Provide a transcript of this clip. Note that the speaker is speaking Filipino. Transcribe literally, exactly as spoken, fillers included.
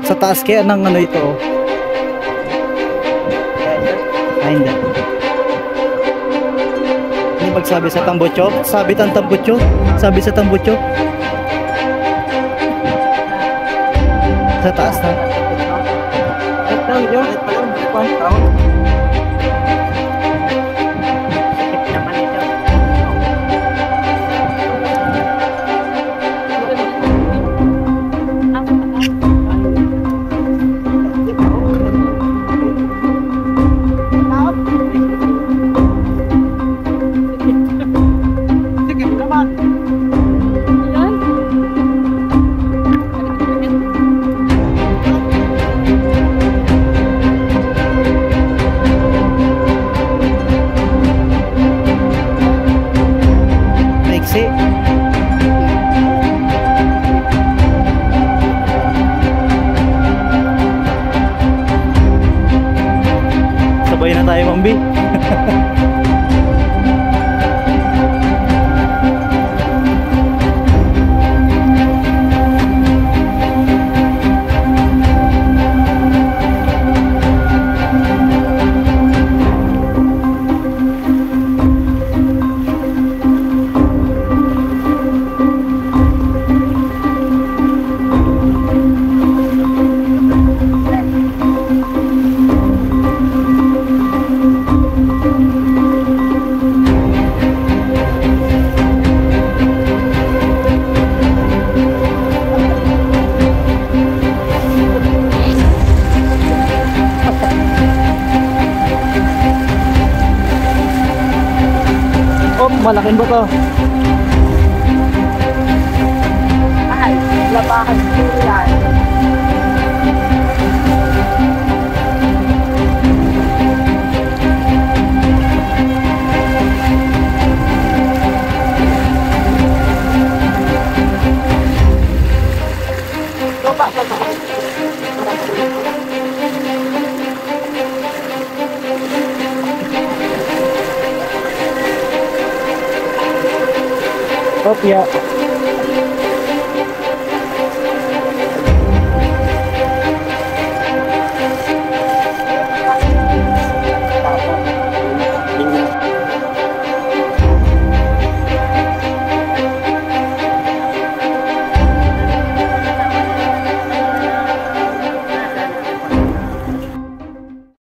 Sa taas kaya ng ano ito. Oh. Ay, hindi. Hindi magsabi sa tambutso. Sabi ang tambutso. Sabi sa tambutso. Sa taas na. Ito yun. Ito yun. Sabay na tayo, Mambi. Malaking bato. Ay, labahan dito yan. Coba, coba. Kopya.